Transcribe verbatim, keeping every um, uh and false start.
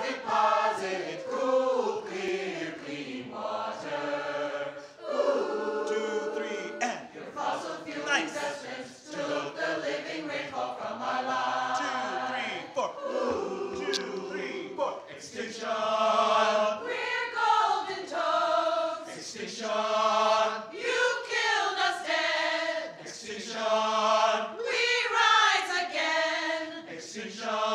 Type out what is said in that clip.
deposit cool, clear, clean water. Ooh. Two, three, and Your fossil fuel nice. investments took the living rainfall from our lives. Two, three, four. Ooh. Two, three, four. Extinction. We're golden toads. Extinction. You killed us dead. Extinction. We rise again. Extinction.